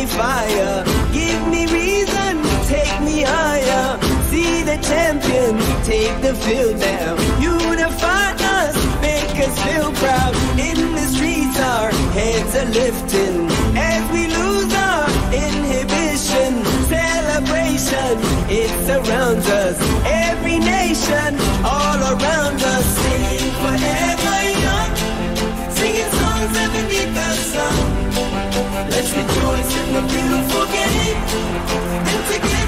me fire. Give me reason, take me higher. See the champions take the field now. Unify us, make us feel proud. In the streets our heads are lifting as we lose our inhibition. Celebration, it surrounds us. Every nation, all around us. Sing forever young, singing songs underneath the sun. Let's rejoice in the beautiful game, and together